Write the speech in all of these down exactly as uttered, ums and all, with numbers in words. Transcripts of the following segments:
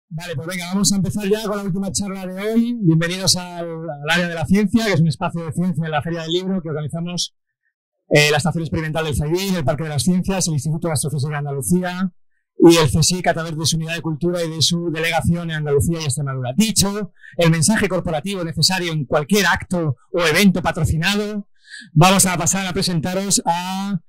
Vale, pues venga, vamos a empezar ya con la última charla de hoy. Bienvenidos al, al área de la ciencia, que es un espacio de ciencia en la Feria del Libro que organizamos eh, la Estación Experimental del Zaidín, el Parque de las Ciencias, el Instituto de Astrofísica de Andalucía y el CSIC a través de su unidad de cultura y de su delegación en Andalucía y Extremadura. Dicho el mensaje corporativo necesario en cualquier acto o evento patrocinado, vamos a pasar a presentaros a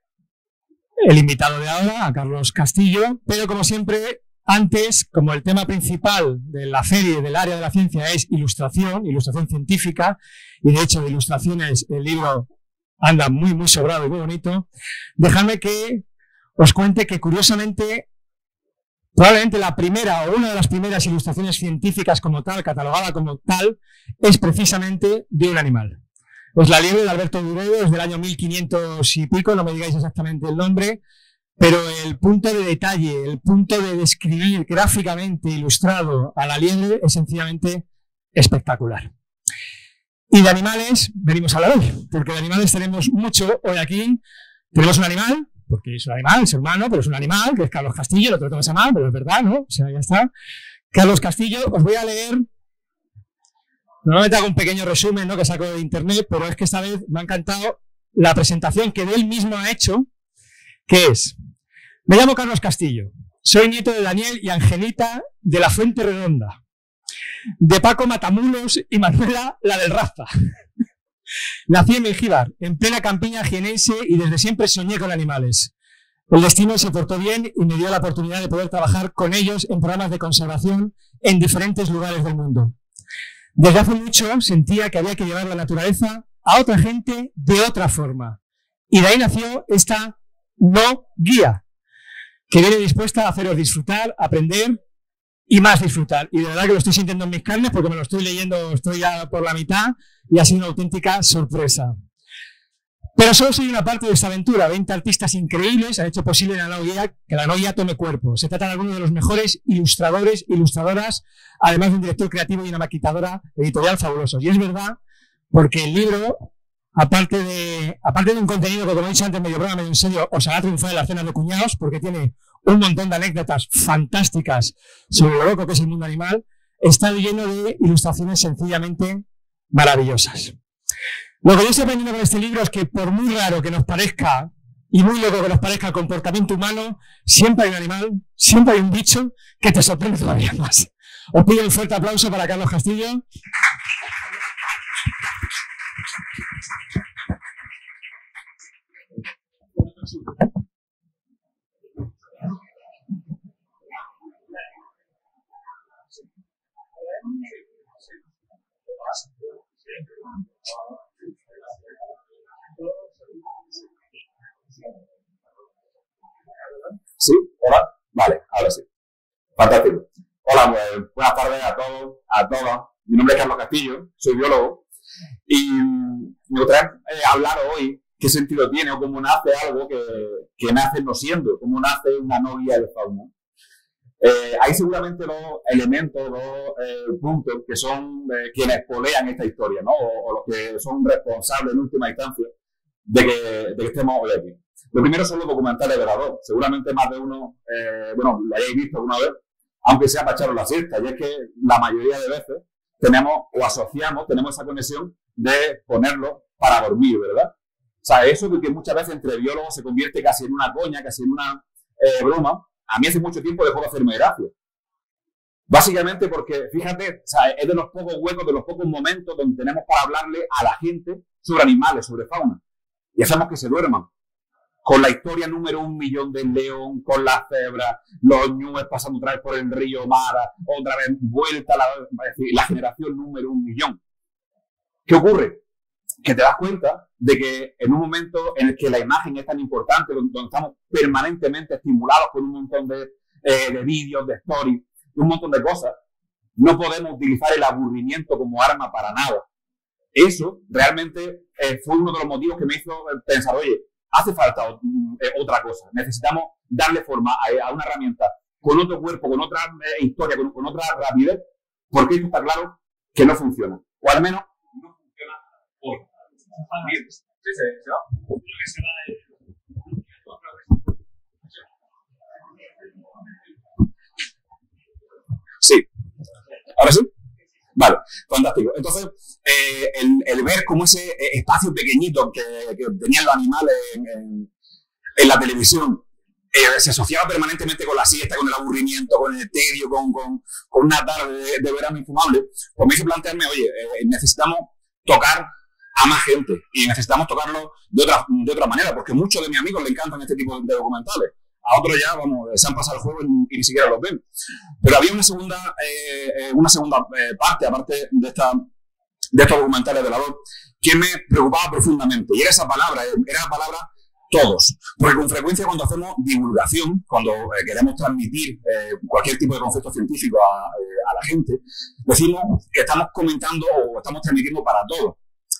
el invitado de ahora, a Carlos Castillo, pero como siempre, antes, como el tema principal de la feria del área de la ciencia es ilustración, ilustración científica, y de hecho de ilustraciones el libro anda muy muy sobrado y muy bonito, dejadme que os cuente que curiosamente, probablemente la primera o una de las primeras ilustraciones científicas como tal, catalogada como tal, es precisamente de un animal. Es la liebre de Alberto Durero, es del año mil quinientos y pico, no me digáis exactamente el nombre, pero el punto de detalle, el punto de describir gráficamente ilustrado a la liebre es sencillamente espectacular. Y de animales venimos a hablar hoy, porque de animales tenemos mucho hoy aquí. Tenemos un animal, porque es un animal, es humano, pero es un animal, que es Carlos Castillo, lo otro lo mal, pero es verdad, ¿no? O sea, ya está. Carlos Castillo, os voy a leer. Normalmente hago un pequeño resumen, ¿no?, que saco de internet, pero es que esta vez me ha encantado la presentación que él mismo ha hecho, que es: me llamo Carlos Castillo, soy nieto de Daniel y Angelita de la Fuente Redonda, de Paco Matamulos y Manuela, la del Raza. Nací en Mengíbar, en plena campiña jienense, y desde siempre soñé con animales. El destino se portó bien y me dio la oportunidad de poder trabajar con ellos en programas de conservación en diferentes lugares del mundo. Desde hace mucho sentía que había que llevar la naturaleza a otra gente de otra forma. Y de ahí nació esta no guía, que viene dispuesta a haceros disfrutar, aprender y más disfrutar. Y de verdad que lo estoy sintiendo en mis carnes porque me lo estoy leyendo, estoy ya por la mitad y ha sido una auténtica sorpresa. Pero solo soy una parte de esta aventura. veinte artistas increíbles han hecho posible la no guía, que la no guía tome cuerpo. Se trata de algunos de los mejores ilustradores, ilustradoras, además de un director creativo y una maquetadora editorial fabulosos. Y es verdad, porque el libro, aparte de, aparte de un contenido que, como he dicho antes, medio broma, medio en serio, os hará triunfar en las cenas de cuñados, porque tiene un montón de anécdotas fantásticas sobre lo loco que es el mundo animal, está lleno de ilustraciones sencillamente maravillosas. Lo que yo estoy aprendiendo con este libro es que, por muy raro que nos parezca y muy loco que nos parezca el comportamiento humano, siempre hay un animal, siempre hay un bicho que te sorprende todavía más. Os pido un fuerte aplauso para Carlos Castillo. ¿Sí? ¿Hola? Vale, ahora sí. Fantástico. Hola, pues, buenas tardes a todos, a todas. Mi nombre es Carlos Castillo, soy biólogo y me gustaría eh, hablar hoy qué sentido tiene o cómo nace algo que, que nace no siendo, cómo nace una no guía de fauna. Eh, hay seguramente dos elementos, dos eh, puntos que son eh, quienes polean esta historia, ¿no? O, o los que son responsables en última instancia de que, de que estemos hoy aquí. Lo primero son los documentales de Grabó. Seguramente más de uno, eh, bueno, lo hayáis visto alguna vez, aunque sea para echaros la siesta. Y es que la mayoría de veces tenemos o asociamos, tenemos esa conexión de ponerlo para dormir, ¿verdad? O sea, eso de que muchas veces entre biólogos se convierte casi en una coña, casi en una eh, broma, a mí hace mucho tiempo dejó de hacerme gracia. Básicamente porque, fíjate, o sea, es de los pocos huecos, de los pocos momentos donde tenemos para hablarle a la gente sobre animales, sobre fauna. Y hacemos que se duerman. Con la historia número un millón del león, con las cebras, los ñúes pasando otra vez por el río Mara, otra vez vuelta la, la generación número un millón. ¿Qué ocurre? Que te das cuenta de que en un momento en el que la imagen es tan importante, donde, donde estamos permanentemente estimulados por un montón de, eh, de vídeos, de stories, un montón de cosas, no podemos utilizar el aburrimiento como arma para nada. Eso realmente eh, fue uno de los motivos que me hizo pensar, oye, hace falta eh, otra cosa. Necesitamos darle forma a, a una herramienta con otro cuerpo, con otra eh, historia, con, con otra rapidez, porque esto está claro que no funciona. O al menos no funciona hoy. Sí, sí, sí, ¿no? ¿Ahora sí? Vale, fantástico. Entonces, eh, el, el ver cómo ese espacio pequeñito que, que tenían los animales en, en, en la televisión eh, se asociaba permanentemente con la siesta, con el aburrimiento, con el tedio, con, con, con una tarde de, de verano infumable, pues me hizo plantearme, oye, eh, necesitamos tocar a más gente y necesitamos tocarlo de otra, de otra manera, porque muchos de mis amigos le encantan este tipo de documentales. A otros ya, vamos, se han pasado el juego y, y ni siquiera los ven. Pero había una segunda, eh, una segunda eh, parte, aparte de, esta, de estos documentales de la dos, que me preocupaba profundamente. Y era esa palabra, era la palabra todos. Porque con frecuencia cuando hacemos divulgación, cuando eh, queremos transmitir eh, cualquier tipo de concepto científico a, eh, a la gente, decimos que estamos comentando o estamos transmitiendo para todos.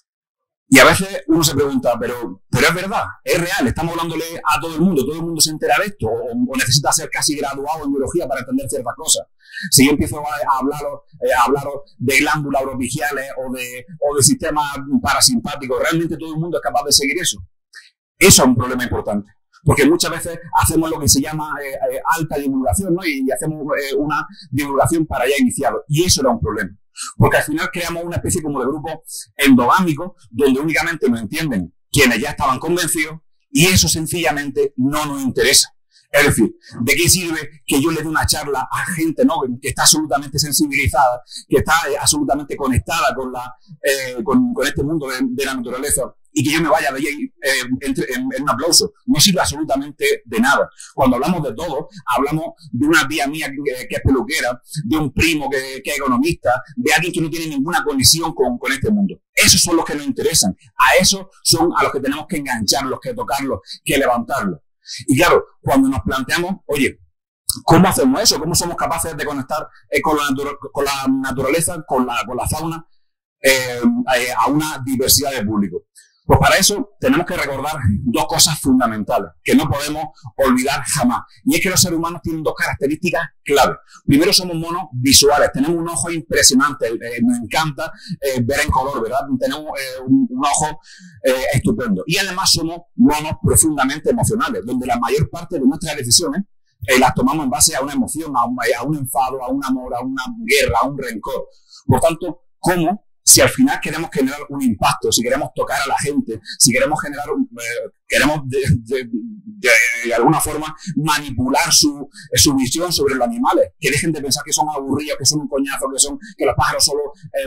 Y a veces uno se pregunta, pero, pero es verdad, es real, estamos hablándole a todo el mundo, todo el mundo se entera de esto, o, o necesita ser casi graduado en biología para entender ciertas cosas. Si yo empiezo a, a hablaros, eh, a hablaros de glándulas oropigiales o de, o de sistemas parasimpáticos, ¿realmente todo el mundo es capaz de seguir eso? Eso es un problema importante. Porque muchas veces hacemos lo que se llama eh, eh, alta divulgación, ¿no? Y, y hacemos eh, una divulgación para ya iniciados. Y eso era un problema. Porque al final creamos una especie como de grupo endogámico donde únicamente nos entienden quienes ya estaban convencidos y eso sencillamente no nos interesa. Es decir, ¿de qué sirve que yo le dé una charla a gente, ¿no?, que está absolutamente sensibilizada, que está eh, absolutamente conectada con, la, eh, con, con este mundo de, de la naturaleza y que yo me vaya de ahí eh, entre, en, en un aplauso? No sirve absolutamente de nada. Cuando hablamos de todo, hablamos de una tía mía que, que es peluquera, de un primo que, que es economista, de alguien que no tiene ninguna conexión con, con este mundo. Esos son los que nos interesan. A esos son a los que tenemos que engancharlos, que tocarlos, que levantarlos. Y claro, cuando nos planteamos, oye, ¿cómo hacemos eso? ¿Cómo somos capaces de conectar eh, con, la con la naturaleza, con la, con la fauna, eh, eh, a una diversidad de público? Pues para eso tenemos que recordar dos cosas fundamentales que no podemos olvidar jamás. Y es que los seres humanos tienen dos características clave. Primero, somos monos visuales, tenemos un ojo impresionante, eh, nos encanta eh, ver en color, ¿verdad? Tenemos eh, un, un ojo eh, estupendo. Y además somos monos profundamente emocionales, donde la mayor parte de nuestras decisiones eh, las tomamos en base a una emoción, a un, a un enfado, a un amor, a una guerra, a un rencor. Por tanto, ¿cómo? Si al final queremos generar un impacto, si queremos tocar a la gente, si queremos generar, eh, queremos de, de, de, de alguna forma manipular su, su visión sobre los animales, que dejen de pensar que son aburridos, que son un coñazo, que son que los pájaros solo eh,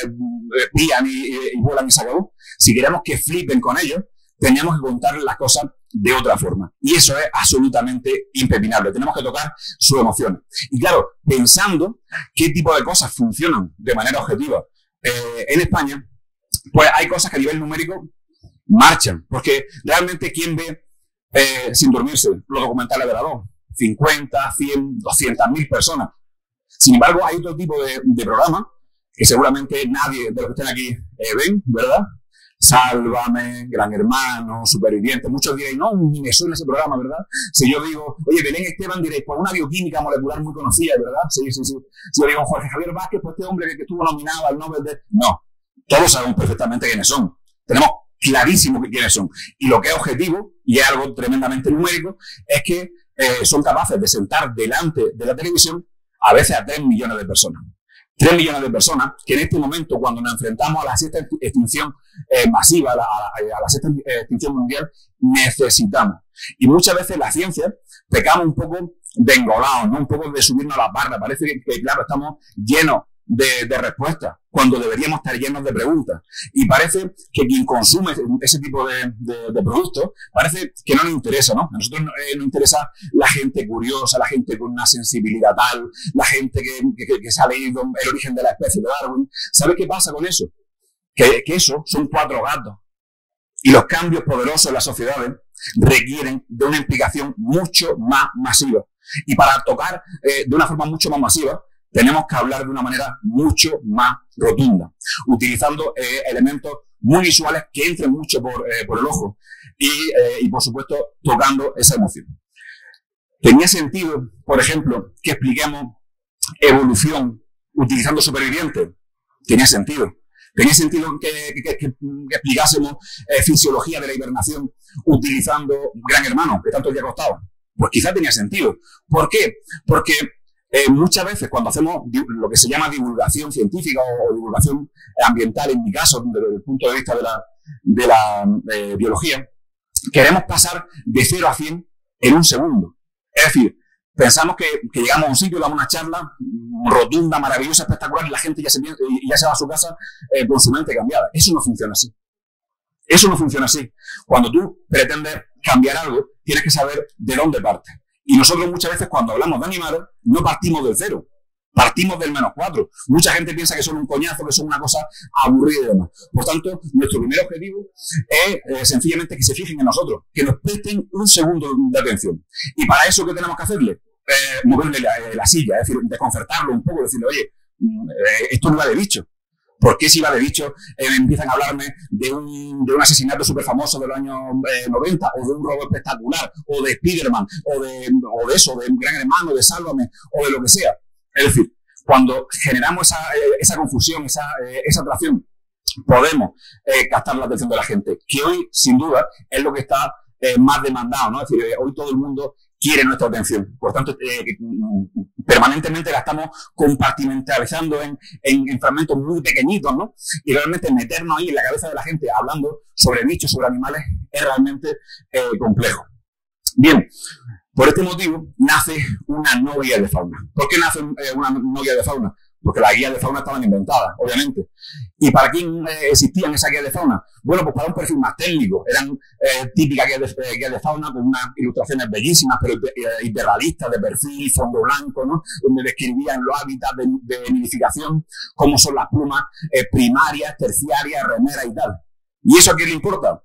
eh, pillan y, y, y vuelan y se acabó. Si queremos que flipen con ellos, tenemos que contarles las cosas de otra forma. Y eso es absolutamente impepinable. Tenemos que tocar sus emociones. Y claro, pensando qué tipo de cosas funcionan de manera objetiva Eh, en España, pues hay cosas que a nivel numérico marchan, porque realmente ¿quién ve eh, sin dormirse los documentales de la dos? cincuenta, cien, doscientas mil personas. Sin embargo, hay otro tipo de, de programas que seguramente nadie de los que estén aquí eh, ven, ¿verdad? Sálvame, Gran Hermano, Superviviente. Muchos diréis, no, ni me suena ese programa, ¿verdad? Si yo digo, oye, Belén Esteban, diréis, pues una bioquímica molecular muy conocida, ¿verdad? Sí, sí, sí. Si yo digo, Jorge Javier Vázquez, pues este hombre que, que estuvo nominado al Nobel de... No, todos sabemos perfectamente quiénes son. Tenemos clarísimo quiénes son. Y lo que es objetivo, y es algo tremendamente numérico, es que eh, son capaces de sentar delante de la televisión a veces a tres millones de personas. tres millones de personas que en este momento, cuando nos enfrentamos a la sexta extinción eh, masiva, a la, a la sexta extinción mundial, necesitamos. Y muchas veces la ciencia pecamos un poco de engolados, ¿no? Un poco de subirnos a la barra. Parece que, que claro, estamos llenos de, de respuestas, cuando deberíamos estar llenos de preguntas. Y parece que quien consume ese tipo de, de, de productos, parece que no nos interesa, ¿no? A nosotros eh, nos interesa la gente curiosa, la gente con una sensibilidad tal, la gente que, que, que se ha leído el origen de la especie de Darwin. ¿Sabes qué pasa con eso? Que, que eso son cuatro gatos. Y los cambios poderosos en las sociedades requieren de una implicación mucho más masiva. Y para tocar eh, de una forma mucho más masiva, tenemos que hablar de una manera mucho más rotunda, utilizando eh, elementos muy visuales que entren mucho por, eh, por el ojo y, eh, y, por supuesto, tocando esa emoción. ¿Tenía sentido, por ejemplo, que expliquemos evolución utilizando Superviviente? Tenía sentido. ¿Tenía sentido que, que, que, que explicásemos eh, fisiología de la hibernación utilizando Gran Hermano, que tanto ya ha costado? Pues quizás tenía sentido. ¿Por qué? Porque eh, muchas veces cuando hacemos lo que se llama divulgación científica o, o divulgación ambiental, en mi caso, desde el punto de vista de la, de la eh, biología, queremos pasar de cero a cien en un segundo. Es decir, pensamos que, que llegamos a un sitio, damos una charla rotunda, maravillosa, espectacular, y la gente ya se, ya se va a su casa eh, con su mente cambiada. Eso no funciona así. Eso no funciona así. Cuando tú pretendes cambiar algo, tienes que saber de dónde partes. Y nosotros muchas veces cuando hablamos de animales, no partimos del cero. Partimos del menos cuatro. Mucha gente piensa que son un coñazo, que son una cosa aburrida y demás. Por tanto, nuestro primer objetivo es eh, sencillamente que se fijen en nosotros, que nos presten un segundo de atención. Y para eso, ¿qué tenemos que hacerle? Eh, moverle la, la silla, es decir, desconcertarlo un poco, decirle, oye, eh, esto no va de bicho. ¿Por qué si va de bicho eh, empiezan a hablarme de un, de un asesinato súper famoso de los años eh, noventa, o de un robo espectacular, o de Spiderman, o de, o de eso, de Gran Hermano, de Sálvame, o de lo que sea? Es decir, cuando generamos esa, esa confusión, esa, esa atracción, podemos eh, captar la atención de la gente, que hoy, sin duda, es lo que está eh, más demandado, ¿no? Es decir, eh, hoy todo el mundo quiere nuestra atención. Por tanto, eh, permanentemente la estamos compartimentalizando en, en, en fragmentos muy pequeñitos, ¿no? Y realmente meternos ahí en la cabeza de la gente hablando sobre bichos, sobre animales, es realmente eh, complejo. Bien. Por este motivo, nace una no guía de fauna. ¿Por qué nace eh, una no guía de fauna? Porque las guías de fauna estaban inventadas, obviamente. ¿Y para quién eh, existían esas guías de fauna? Bueno, pues para un perfil más técnico. Eran eh, típicas guías de, eh, guías de fauna con unas ilustraciones bellísimas, pero eh, hiperrealistas, de perfil, fondo blanco, ¿no? Donde describían los hábitats de, de nidificación, cómo son las plumas eh, primarias, terciarias, remeras y tal. ¿Y eso a quién le importa?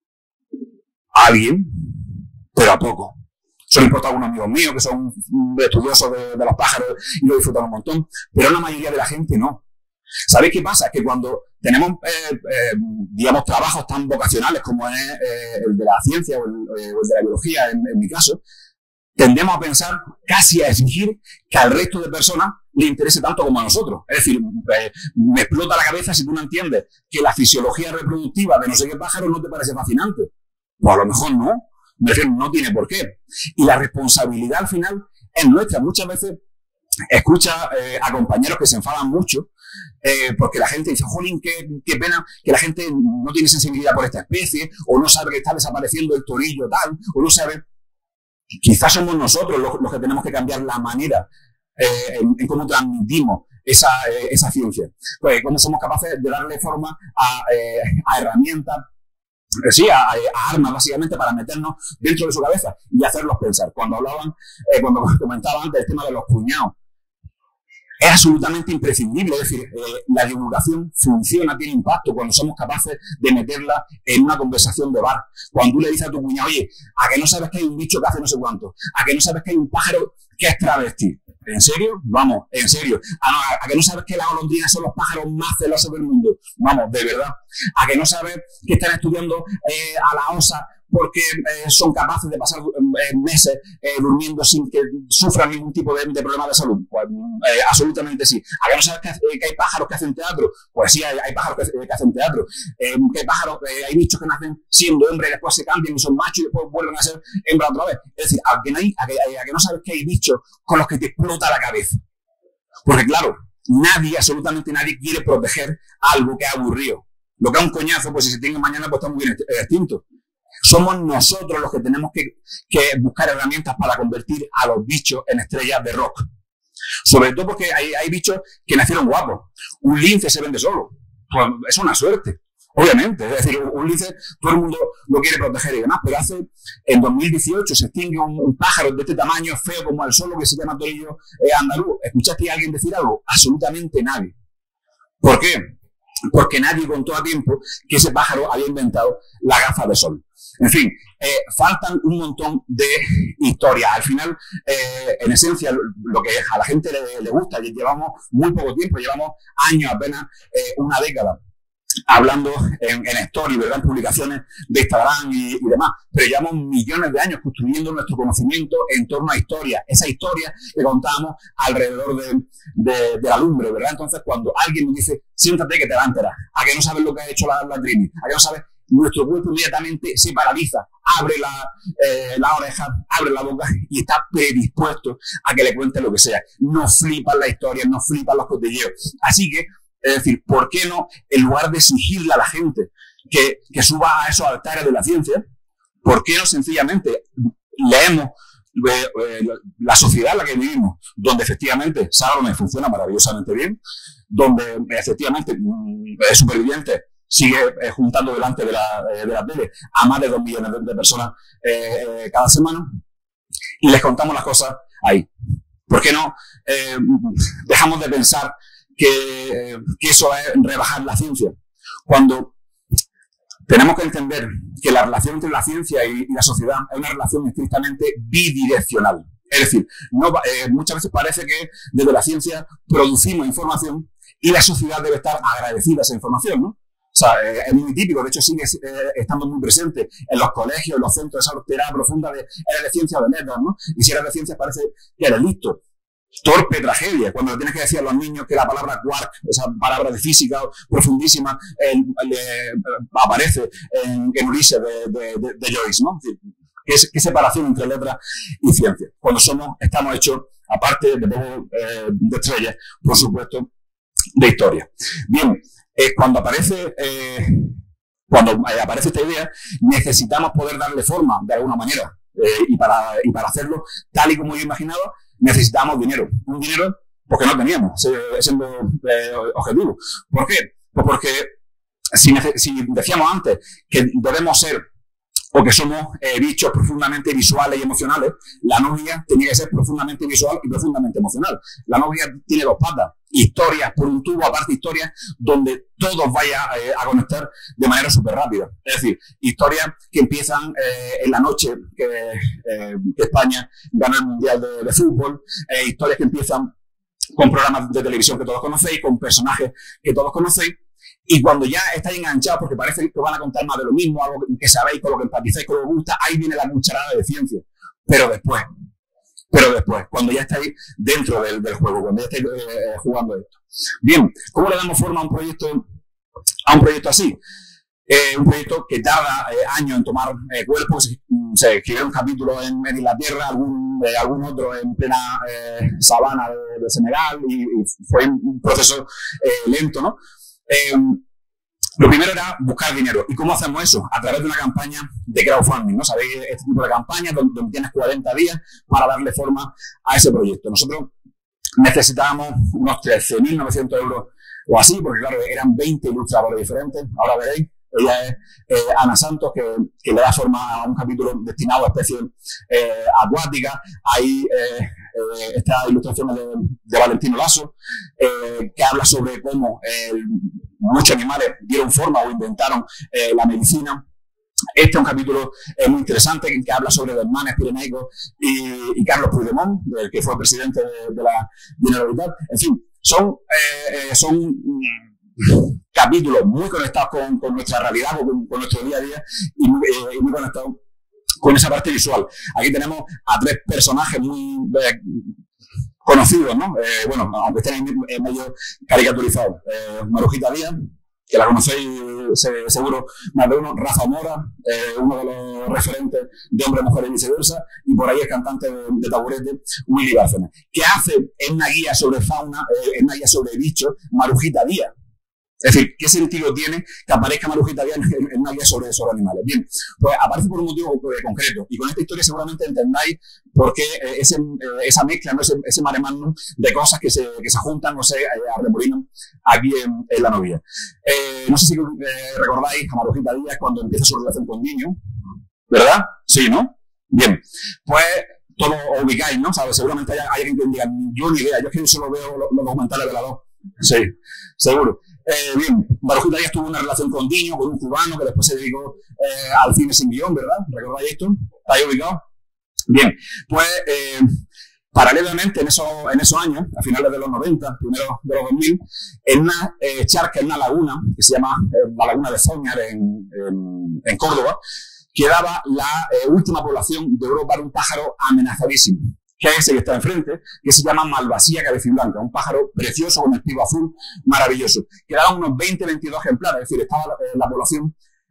A alguien, pero a poco. Eso le importa a algunos amigos míos que son estudiosos de, de los pájaros y lo disfrutan un montón, pero a la mayoría de la gente no. ¿Sabéis qué pasa? Que cuando tenemos, eh, eh, digamos, trabajos tan vocacionales como es eh, el de la ciencia o el, eh, o el de la biología, en, en mi caso, tendemos a pensar, casi a exigir que al resto de personas le interese tanto como a nosotros. Es decir, eh, me explota la cabeza si tú no entiendes que la fisiología reproductiva de no sé qué pájaro no te parece fascinante. Pues a lo mejor no. Me refiero, no tiene por qué. Y la responsabilidad al final es nuestra. Muchas veces escucha eh, a compañeros que se enfadan mucho eh, porque la gente dice, jolín, qué, qué pena que la gente no tiene sensibilidad por esta especie, o no sabe que está desapareciendo el torillo tal, o no sabe. Quizás somos nosotros los, los que tenemos que cambiar la manera eh, en, en cómo transmitimos esa, eh, esa ciencia. Pues cómo somos capaces de darle forma a, eh, a herramientas, sí, a, a armas básicamente para meternos dentro de su cabeza y hacerlos pensar. Cuando hablaban, eh, cuando comentaba antes el tema de los cuñados, es absolutamente imprescindible. Es decir, eh, la divulgación funciona, tiene impacto cuando somos capaces de meterla en una conversación de bar. Cuando tú le dices a tu cuñado, oye, ¿a que no sabes que hay un bicho que hace no sé cuánto? ¿A que no sabes que hay un pájaro que es travesti? ¿En serio? Vamos, en serio. ¿A, no, a que no sabes que las golondrinas son los pájaros más celosos del mundo? Vamos, de verdad. ¿A que no sabes que están estudiando eh, a la osa porque eh, son capaces de pasar eh, meses eh, durmiendo sin que sufran ningún tipo de, de problema de salud? Pues eh, absolutamente sí. ¿A que no sabes que, eh, que hay pájaros que hacen teatro? Pues sí, hay, hay pájaros que, que hacen teatro. Eh, que hay pájaros, eh, hay bichos que nacen siendo hembra y después se cambian y son machos y después vuelven a ser hembra otra vez. Es decir, a que, no hay, a que, a que no sabes que hay bichos con los que te explota la cabeza. Porque claro, nadie, absolutamente nadie quiere proteger algo que es aburrido. Lo que es un coñazo, pues si se tiene mañana, pues está muy bien extinto. Somos nosotros los que tenemos que, que buscar herramientas para convertir a los bichos en estrellas de rock. Sobre todo porque hay, hay bichos que nacieron guapos. Un lince se vende solo. Pues es una suerte, obviamente. Es decir, un lince todo el mundo lo quiere proteger y demás, pero hace, en dos mil dieciocho se extingue un, un pájaro de este tamaño, feo como el solo, que se llama torillo eh, andaluz. ¿Escuchaste a alguien decir algo? Absolutamente nadie. ¿Por qué? Porque nadie contó a tiempo que ese pájaro había inventado la gafa de sol. En fin, eh, faltan un montón de historias. Al final, eh, en esencia, lo que a la gente le, le gusta, llevamos muy poco tiempo, llevamos años, apenas eh, una década, hablando en, en story, ¿verdad? En publicaciones de Instagram y, y demás, pero llevamos millones de años construyendo nuestro conocimiento en torno a historias, esa historia que contábamos alrededor de, de, de la lumbre, ¿verdad? Entonces, cuando alguien nos dice, siéntate que te va a enterar, a que no sabes lo que ha hecho la, la Trini, a que no sabes nuestro cuerpo inmediatamente se paraliza, abre la, eh, la oreja, abre la boca y está predispuesto a que le cuente lo que sea. Nos flipan las historias, nos flipan los cotilleos. Así que, es decir, ¿por qué no, en lugar de exigirle a la gente que, que suba a esos altares de la ciencia, por qué no sencillamente leemos eh, eh, la sociedad en la que vivimos, donde efectivamente Sálvame funciona maravillosamente bien, donde efectivamente el superviviente sigue eh, juntando delante de la, eh, de la tele a más de dos millones de, de personas eh, eh, cada semana, y les contamos las cosas ahí? ¿Por qué no eh, dejamos de pensar que, eh, que eso es rebajar la ciencia? Cuando tenemos que entender que la relación entre la ciencia y, y la sociedad es una relación estrictamente bidireccional. Es decir, no, eh, muchas veces parece que desde la ciencia producimos información y la sociedad debe estar agradecida a esa información, ¿no? O sea, eh, es muy típico, de hecho sigue eh, estando muy presente en los colegios, en los centros de esa terapia profunda de eres de ciencia o de letras, ¿no? Y si eres de ciencia parece que eres listo. Torpe tragedia, cuando le tienes que decir a los niños que la palabra quark, esa palabra de física profundísima, eh, eh, aparece en, en Ulises de, de, de, de Joyce, ¿no? ¿Qué, qué separación entre letras y ciencia? Cuando somos, estamos hechos, aparte de, eh, de estrellas, por supuesto, de historia. Bien, eh, cuando aparece... Eh, cuando eh, aparece esta idea, necesitamos poder darle forma de alguna manera. Eh, y, para, y para hacerlo, tal y como yo imaginaba, necesitábamos dinero. Un dinero porque no teníamos, ese es el eh, objetivo. ¿Por qué? Pues porque si, si decíamos antes que debemos ser o que somos eh, bichos profundamente visuales y emocionales, la novia tenía que ser profundamente visual y profundamente emocional. La novia tiene dos patas, historias por un tubo, aparte historias donde todos vayan eh, a conectar de manera súper rápida. Es decir, historias que empiezan eh, en la noche que, eh, que España gana el Mundial de, de Fútbol, eh, historias que empiezan con programas de televisión que todos conocéis, con personajes que todos conocéis. Y cuando ya estáis enganchados, porque parece que os van a contar más de lo mismo, algo que sabéis, con lo que empatizáis, con lo que os gusta, ahí viene la cucharada de ciencia. Pero después, pero después, cuando ya estáis dentro del, del juego, cuando ya estáis eh, jugando esto. Bien, ¿cómo le damos forma a un proyecto, a un proyecto así? Eh, un proyecto que tarda eh, años en tomar eh, cuerpo. Se, se escribió un capítulo en, en Inglaterra, algún, eh, algún otro en plena eh, sabana de, de Senegal, y, y fue un proceso eh, lento, ¿no? Eh, lo primero era buscar dinero. ¿Y cómo hacemos eso? A través de una campaña de crowdfunding, ¿no? ¿Sabéis? Este tipo de campañas donde, donde tienes cuarenta días para darle forma a ese proyecto. Nosotros necesitábamos unos trece mil novecientos euros o así, porque claro, eran veinte ilustradores diferentes. Ahora veréis, ella es eh, Ana Santos, que, que le da forma a un capítulo destinado a especies eh, acuáticas. Ahí eh, eh, esta ilustración de, de Valentino Lasso, eh, que habla sobre cómo eh, muchos animales dieron forma o inventaron eh, la medicina. Este es un capítulo eh, muy interesante que, que habla sobre los manes pirenaicos y, y Carlos Puigdemont, el que fue presidente de, de la Generalitat. En fin, son, eh, eh, son mm, capítulos muy conectados con, con nuestra realidad, con, con nuestro día a día y muy, eh, y muy conectados con esa parte visual. Aquí tenemos a tres personajes muy eh, conocidos, ¿no? Eh, bueno, aunque estén en medio caricaturizados. Eh, Marujita Díaz, que la conocéis se, seguro más de uno, Rafa Mora, eh, uno de los referentes de Hombre, Mujer y Viceversa, y por ahí el cantante de, de Taburete, Willy Bárcenas, que hace en una guía sobre fauna, eh, en una guía sobre bichos, Marujita Díaz. Es decir, ¿qué sentido tiene que aparezca Marujita Díaz en, en una guía sobre, sobre animales? Bien, pues aparece por un motivo eh, concreto, y con esta historia seguramente entendáis por qué eh, ese, eh, esa mezcla, ¿no? ese, ese mare magnum de cosas que se, que se juntan, no sé, eh, arremolinan aquí en, en la novia. Eh, no sé si eh, recordáis a Marujita Díaz cuando empieza su relación con Niño, ¿verdad? Sí, ¿no? Bien, pues todos os ubicáis, ¿no? ¿Sabes? Seguramente hay, hay alguien que diga, yo ni idea, yo es que solo veo los, los documentales de la dos. Sí, seguro. Eh, bien, Marujita Díaz tuvo una relación con Diño, con un cubano que después se dedicó eh, al cine sin guión, ¿verdad? ¿Recordáis esto? ¿Estáis ubicados? Bien, pues eh, paralelamente en esos, en esos años, a finales de los noventa, primeros de los dos mil, en una eh, charca, en una laguna, que se llama eh, la laguna de Zóñar en, en, en Córdoba, quedaba la eh, última población de Europa de un pájaro amenazadísimo, que es ese que está enfrente, que se llama Malvasía cabeciblanca, un pájaro precioso con el pico azul, maravilloso. Quedaban unos veinte, veintidós ejemplares, es decir, estaba eh, la población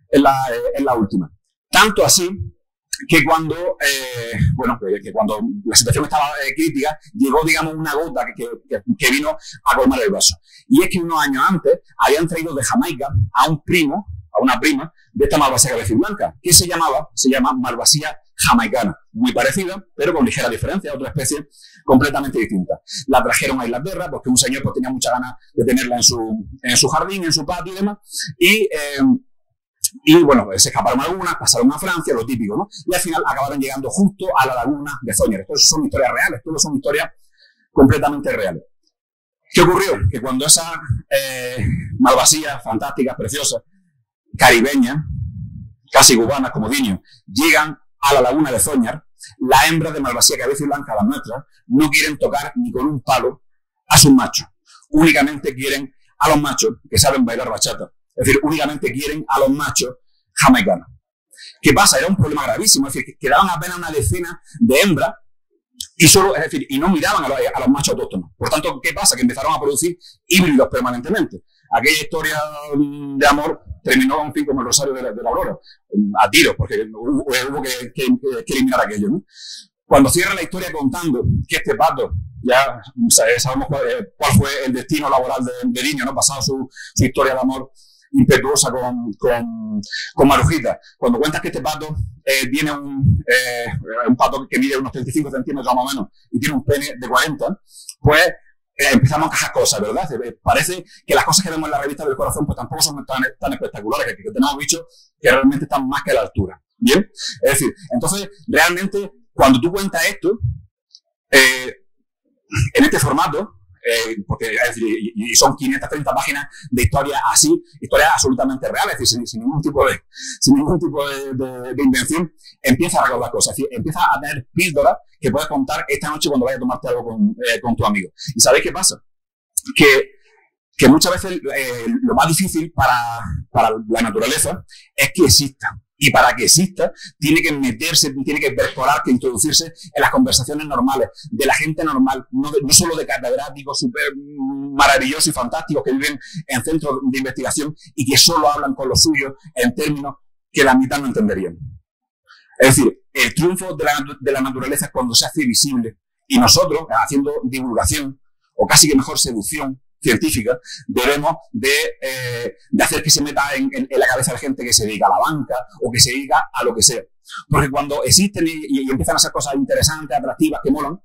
es la, es la última. Tanto así que cuando, eh, bueno, que, que cuando la situación estaba eh, crítica, llegó, digamos, una gota que, que, que vino a colmar el vaso. Y es que unos años antes habían traído de Jamaica a un primo, a una prima, de esta malvasía cabeciblanca, que se llamaba, se llama malvasía jamaicana, muy parecida, pero con ligera diferencia, otra especie completamente distinta. La trajeron a Inglaterra porque un señor pues, tenía mucha ganas de tenerla en su, en su jardín, en su patio y demás, y, eh, y bueno, se escaparon algunas, pasaron a Francia, lo típico, ¿no? Y al final acabaron llegando justo a la laguna de Zoñar. Estas son historias reales, todas son historias completamente reales. ¿Qué ocurrió? Que cuando esas eh, malvasías fantásticas, preciosas, caribeñas, casi cubanas como Diño, llegan a la laguna de Zoñar, las hembras de malvasía cabeciblanca, las nuestras, no quieren tocar ni con un palo a sus machos. Únicamente quieren a los machos que saben bailar bachata. Es decir, únicamente quieren a los machos jamaicanos. ¿Qué pasa? Era un problema gravísimo. Es decir, que quedaban apenas una decena de hembras y solo, es decir, y no miraban a los, a los machos autóctonos. Por tanto, ¿qué pasa? Que empezaron a producir híbridos permanentemente. Aquella historia de amor terminó, en fin, como el Rosario de la, de la Aurora, a tiros, porque hubo, hubo que, que, que eliminar aquello, ¿no? Cuando cierra la historia contando que este pato, ya sabemos cuál, cuál fue el destino laboral de, de Diño, ¿no? Pasado su, su historia de amor impetuosa con, con, con Marujita. Cuando cuentas que este pato eh, tiene un, eh, un pato que mide unos treinta y cinco centímetros más o menos y tiene un pene de cuarenta, pues eh, empezamos a encajar cosas, ¿verdad? Parece que las cosas que vemos en la revista del corazón pues tampoco son tan, tan espectaculares, que, que tenemos bichos que realmente están más que a la altura. ¿Bien? Es decir, entonces, realmente, cuando tú cuentas esto, eh, en este formato, Eh, porque es decir, y, y son quinientas treinta páginas de historias así, historias absolutamente reales, es decir, sin, sin ningún tipo de, sin ningún tipo de, de, de invención, empieza a recaudar cosas, es decir, empieza a tener píldoras que puedes contar esta noche cuando vayas a tomarte algo con, eh, con tu amigo. ¿Y sabéis qué pasa? Que, que muchas veces eh, lo más difícil para, para la naturaleza es que exista. Y para que exista, tiene que meterse, tiene que perforar, que introducirse en las conversaciones normales, de la gente normal, no, de, no solo de catedráticos súper maravillosos y fantásticos que viven en centros de investigación y que solo hablan con los suyos en términos que la mitad no entenderían. Es decir, el triunfo de la, de la naturaleza es cuando se hace visible. Y nosotros, haciendo divulgación, o casi que mejor seducción científica, debemos de, eh, de hacer que se meta en, en, en la cabeza de la gente que se dedica a la banca o que se dedica a lo que sea. Porque cuando existen y, y empiezan a hacer cosas interesantes, atractivas, que molan,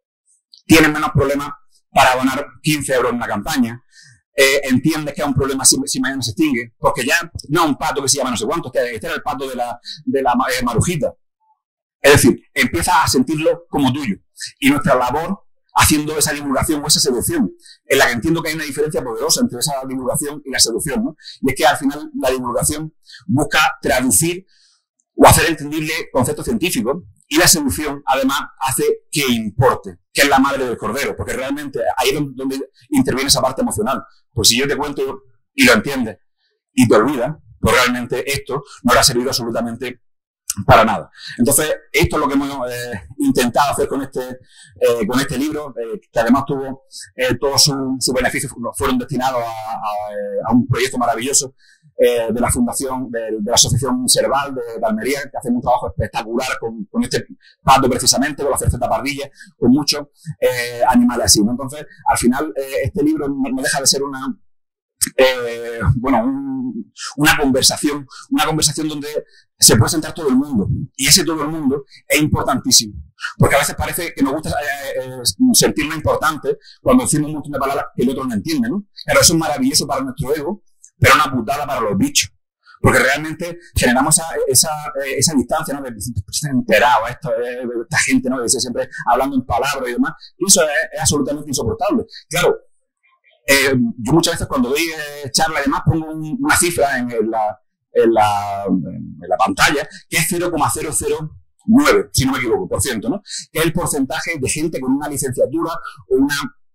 tienen menos problemas para donar quince euros en una campaña. Eh, entiendes que es un problema si, si mañana se extingue, porque ya no es un pato que se llama no sé cuánto, que este era el pato de la, de la eh, Marujita. Es decir, empiezas a sentirlo como tuyo. Y nuestra labor, haciendo esa divulgación o esa seducción, en la que entiendo que hay una diferencia poderosa entre esa divulgación y la seducción, ¿no? Y es que al final la divulgación busca traducir o hacer entendible conceptos científicos, y la seducción además hace que importe, que es la madre del cordero, porque realmente ahí es donde interviene esa parte emocional. Pues si yo te cuento y lo entiendes y te olvidas, pues realmente esto no le ha servido absolutamente para nada. Entonces, esto es lo que hemos eh, intentado hacer con este, eh, con este libro, eh, que además tuvo eh, todos sus su beneficios, fueron destinados a, a, a un proyecto maravilloso eh, de la Fundación, de, de la Asociación Serval de, de Almería, que hace un trabajo espectacular con, con este pato precisamente, con la cerceta pardilla, con muchos eh, animales así, ¿no? Entonces, al final, eh, este libro no, no deja de ser una Eh, bueno, un, una conversación, una conversación donde se puede sentar todo el mundo, y ese todo el mundo es importantísimo, porque a veces parece que nos gusta eh, eh, sentirnos importantes cuando decimos un montón de palabras que el otro no entiende, ¿no? Pero eso es maravilloso para nuestro ego, pero una putada para los bichos, porque realmente generamos esa, esa, esa distancia, ¿no? De estar enterado, esto, eh, esta gente, ¿no? De ser siempre hablando en palabras y demás, y eso es, es absolutamente insoportable. Claro. Eh, yo muchas veces cuando doy eh, charla y demás pongo un, una cifra en, en, la, en, la, en la pantalla que es cero coma cero cero nueve, si no me equivoco, por ciento, ¿no? Que es el porcentaje de gente con una licenciatura o, una,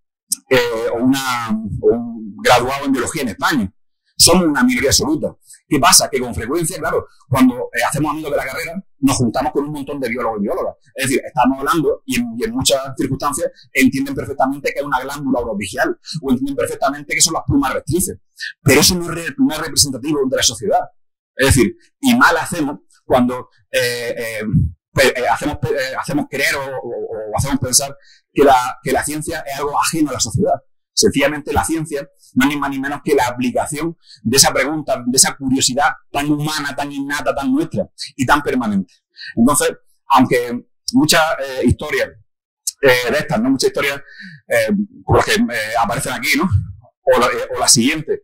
eh, o, una, o un graduado en biología en España. Somos una minoría absoluta. ¿Qué pasa? Que con frecuencia, claro, cuando eh, hacemos amigos de la carrera, nos juntamos con un montón de biólogos y biólogas. Es decir, estamos hablando y en, y en muchas circunstancias entienden perfectamente que es una glándula orovigial, o entienden perfectamente que son las plumas rectrices. Pero eso no es, re, no es representativo de la sociedad. Es decir, y mal hacemos cuando eh, eh, pues, eh, hacemos, eh, hacemos creer o, o, o hacemos pensar que la, que la ciencia es algo ajeno a la sociedad. Sencillamente la ciencia no es ni más ni menos que la aplicación de esa pregunta, de esa curiosidad tan humana, tan innata, tan nuestra y tan permanente. Entonces, aunque muchas eh, historias eh, de estas, ¿no? Muchas historias eh, como las que eh, aparecen aquí, ¿no? O la, eh, o la siguiente.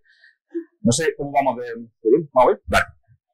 No sé cómo vamos de... ¿de ¿Vamos a ver? Vale.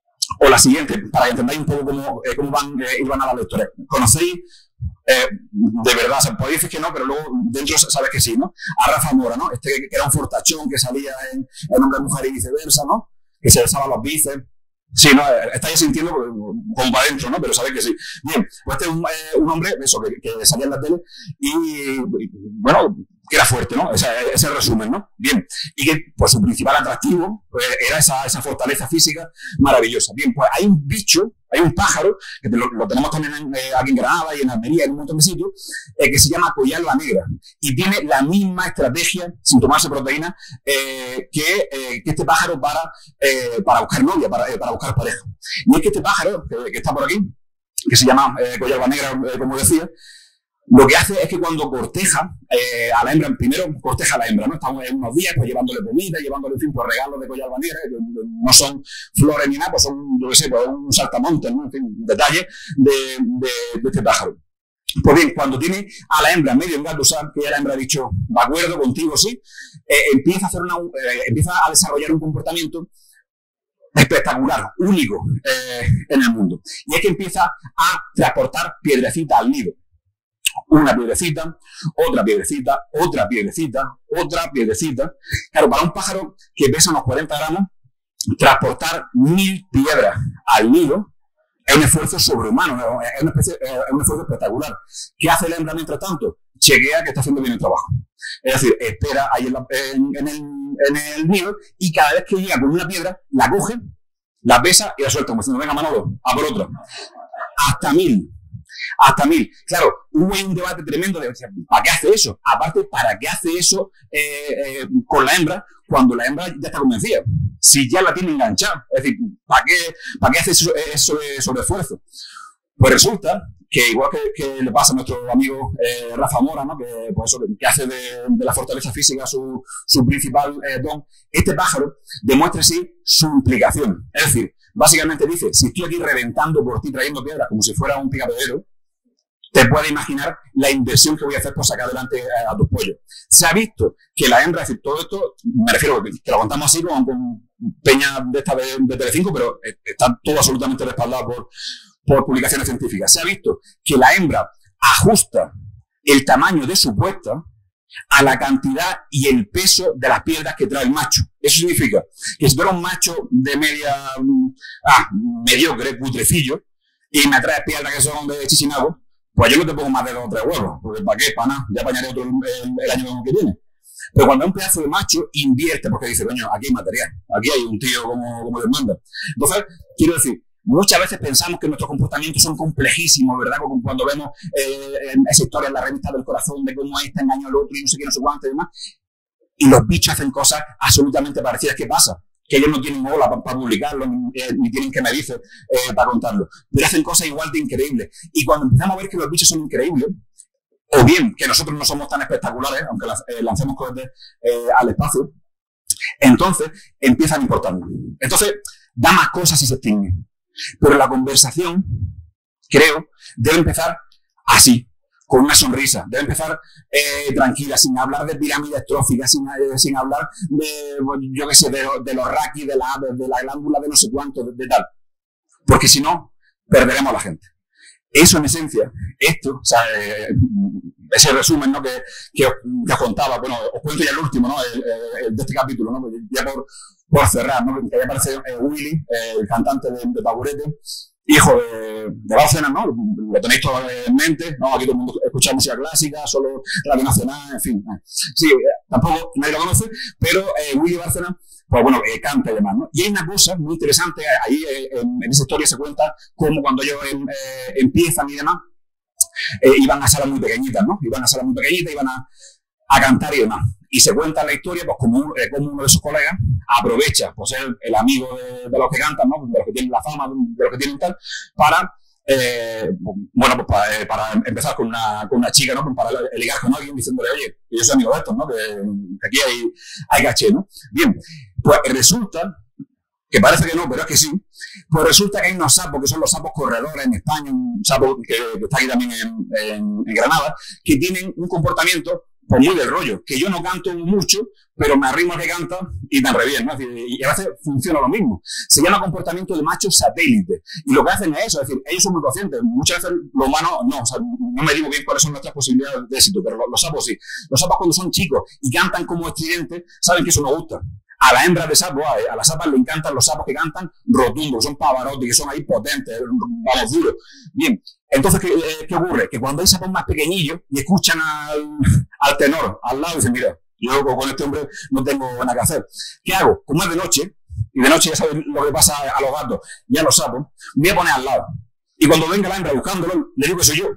O la siguiente, para que entendáis un poco cómo, eh, cómo van, eh, iban a la lectura. ¿Conocéis? Eh, de verdad, o sea, podéis decir que no, pero luego dentro sabes que sí, ¿no? A Rafa Mora, ¿no? Este que era un fortachón que salía en, en hombre, mujer y viceversa, ¿no? Que se besaba los bíceps. Sí, ¿no? Estáis sintiendo como para adentro, ¿no? Pero sabéis que sí. Bien, pues este es un, eh, un hombre, eso, que, que salía en la tele y, y, bueno, que era fuerte, ¿no? Ese es el resumen, ¿no? Bien. Y que, pues, su principal atractivo pues, era esa, esa fortaleza física maravillosa. Bien, pues hay un bicho, hay un pájaro, que lo, lo tenemos también en, eh, aquí en Granada y en Almería, en un montón de sitios, eh, que se llama coyalba negra. Y tiene la misma estrategia, sin tomarse proteína, eh, que, eh, que este pájaro para, eh, para buscar novia, para, eh, para buscar pareja. Y es que este pájaro, que, que está por aquí, que se llama eh, coyalba negra, eh, como decía, lo que hace es que cuando corteja eh, a la hembra, primero corteja a la hembra, ¿no? Estamos en unos días pues llevándole comida, llevándole, en fin, pues regalos de coyalba negra, que no son flores ni nada, pues son, yo qué sé, pues un saltamontes, ¿no? En fin, detalles de, de, de este pájaro. Pues bien, cuando tiene a la hembra medio engatusada, que ya la hembra ha dicho, de acuerdo contigo, sí, eh, empieza a hacer una, eh, empieza a desarrollar un comportamiento espectacular, único eh, en el mundo. Y es que empieza a transportar piedrecitas al nido. Una piedrecita, otra piedrecita, otra piedrecita, otra piedrecita. Claro, para un pájaro que pesa unos cuarenta gramos, transportar mil piedras al nido es un esfuerzo sobrehumano, es, una especie, es un esfuerzo espectacular. ¿Qué hace la hembra mientras tanto? Chequea que está haciendo bien el trabajo. Es decir, espera ahí en, la, en, en, el, en el nido y cada vez que llega con una piedra, la coge, la pesa y la suelta, como diciendo, venga Manolo, a por otra. Hasta mil. Hasta mil. Claro, hubo un debate tremendo de, ¿para qué hace eso? Aparte, ¿para qué hace eso eh, eh, con la hembra cuando la hembra ya está convencida? Si ya la tiene enganchada. Es decir, ¿para qué, ¿para qué hace eso, eso de sobreesfuerzo? Pues resulta que igual que, que le pasa a nuestro amigo eh, Rafa Mora, ¿no? que, pues eso, que hace de, de la fortaleza física su, su principal eh, don, este pájaro demuestra así su implicación. Es decir, básicamente dice, si estoy aquí reventando por ti, trayendo piedras como si fuera un picapedrero, te puedes imaginar la inversión que voy a hacer por sacar adelante a, a tus pollos. Se ha visto que la hembra, es decir, todo esto, me refiero que, que lo contamos así con, con peña de esta de, de Telecinco, pero está todo absolutamente respaldado por, por publicaciones científicas. Se ha visto que la hembra ajusta el tamaño de su puesta a la cantidad y el peso de las piedras que trae el macho. Eso significa que si tú eres un macho de media, ah, mediocre, putrecillo, y me traes piedras que son de Chisinau, pues yo no te pongo más de dos o tres huevos, porque ¿para qué? Para nada, ya apañaré otro el, el, el año que viene. Pero cuando es un pedazo de macho, invierte, porque dice, coño, aquí hay material, aquí hay un tío como, como Dios manda. Entonces, quiero decir, muchas veces pensamos que nuestros comportamientos son complejísimos, ¿verdad? Como cuando vemos eh, esa historia en la revista del corazón de cómo este engañó al otro y no sé qué, no sé cuánto y demás. Y los bichos hacen cosas absolutamente parecidas. ¿Qué pasa? Que ellos no tienen ola para, para publicarlo, ni, eh, ni tienen que medirse eh, para contarlo. Pero hacen cosas igual de increíbles. Y cuando empezamos a ver que los bichos son increíbles, o bien que nosotros no somos tan espectaculares, aunque eh, lancemos cohetes eh, al espacio, entonces empiezan a importarnos. Entonces, da más cosas y se extinguen. Pero la conversación, creo, debe empezar así, con una sonrisa. Debe empezar eh, tranquila, sin hablar de pirámides tróficas, sin, eh, sin hablar de, yo qué sé, de, de los raquis, de la, de, de la glándula de no sé cuánto, de, de tal. Porque si no, perderemos a la gente. Eso en esencia, esto, o sea, eh, ese resumen, ¿no? que, que, os, que os contaba, bueno, os cuento ya el último, ¿no? el, el, de este capítulo, ¿no? ya por, por cerrar, ¿no? que ya aparece eh, Willy, eh, el cantante de, de Taburete, hijo de, de Bárcenas, ¿no? Lo tenéis todo en mente, ¿no? Aquí todo el mundo escucha música clásica, solo Radio Nacional, en fin. Sí, tampoco nadie lo conoce, pero eh, Willy Bárcenas, pues bueno, eh, canta y demás, ¿no? Y hay una cosa muy interesante, ahí eh, en, en esa historia se cuenta cómo cuando ellos eh, empiezan y demás, eh, iban a salas muy pequeñitas, ¿no? Iban a salas muy pequeñitas, iban a, a cantar y demás. y se cuenta la historia, pues como, eh, como uno de sus colegas aprovecha, pues ser el amigo de, de los que cantan, ¿no? De los que tienen la fama, de los que tienen tal, para, eh, bueno, pues para, eh, para empezar con una, con una chica, ¿no? Para ligar con alguien diciéndole, oye, yo soy amigo de estos, ¿no? Que, que aquí hay, hay caché, ¿no? Bien, pues resulta, que parece que no, pero es que sí, pues resulta que hay unos sapos, que son los sapos corredores en España, un sapo que, que está aquí también en, en, en Granada, que tienen un comportamiento pues muy del rollo, que yo no canto mucho, pero me arrimo al que canta y me re bien, ¿no? Y a veces funciona lo mismo. Se llama comportamiento de macho satélite. Y lo que hacen es eso, es decir, ellos son muy conscientes. Muchas veces los humanos no, o sea, no me digo bien cuáles son nuestras posibilidades de éxito, pero los, los sapos sí. Los sapos cuando son chicos y cantan como estridentes, saben que eso no gusta. A las hembras de sapos, a, a las sapas le encantan los sapos que cantan rotundos, que son Pavarotti, que son ahí potentes, vamos duros. Bien, entonces, ¿qué, eh, ¿qué ocurre? Que cuando hay sapos más pequeñillos y escuchan al, al tenor al lado, dicen, mira, yo con este hombre no tengo nada que hacer. ¿Qué hago? Como es de noche, y de noche ya sabes lo que pasa a los gatos y a los sapos, me voy a poner al lado. Y cuando venga la hembra buscándolo, le digo que soy yo.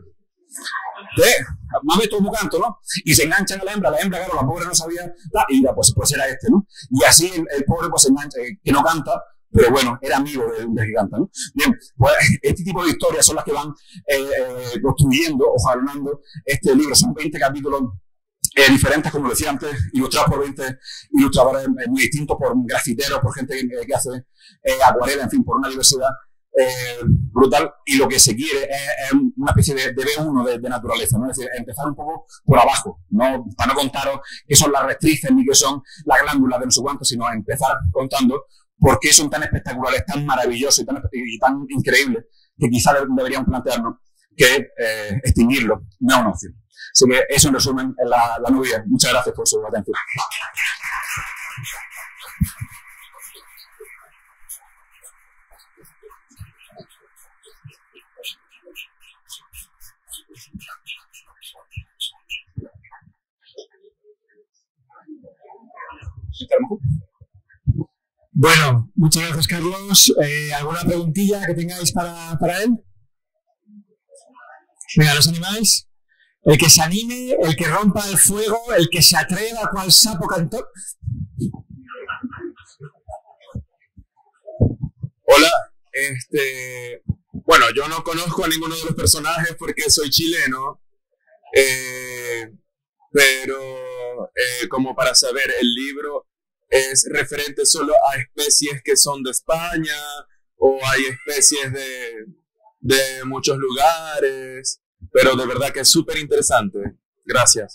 ¿Eh? Mami, todo un canto, ¿no? Y se enganchan a la hembra, la hembra, claro, la pobre no sabía, y mira, pues, pues era este, ¿no? Y así el, el pobre pues se engancha, eh, que no canta, pero bueno, era amigo del de que canta, ¿no? Bien, pues este tipo de historias son las que van eh, eh, construyendo o jalonando este libro. Son veinte capítulos eh, diferentes, como decía antes, ilustrados por veinte ilustradores eh, muy distintos, por grafiteros, por gente que, que hace eh, acuarela, en fin, por una diversidad Eh, brutal, y lo que se quiere es, es una especie de, de B uno de, de naturaleza, ¿no? Es decir, empezar un poco por abajo, no para no contaros qué son las rectrices ni qué son las glándulas de no sé cuánto, sino empezar contando por qué son tan espectaculares, tan maravillosos y tan, y tan increíbles que quizás deberíamos plantearnos que eh, extinguirlo no es una opción. Así que eso en resumen es la, la novia. Muchas gracias por su atención. Bueno, muchas gracias, Carlos. Eh, ¿Alguna preguntilla que tengáis para, para él? Venga, ¿los animáis? El que se anime, el que rompa el fuego, el que se atreva cual sapo cantor. Hola, este... Bueno, yo no conozco a ninguno de los personajes porque soy chileno, eh, pero eh, como para saber, el libro es referente solo a especies que son de España o hay especies de, de muchos lugares, pero de verdad que es súper interesante. Gracias.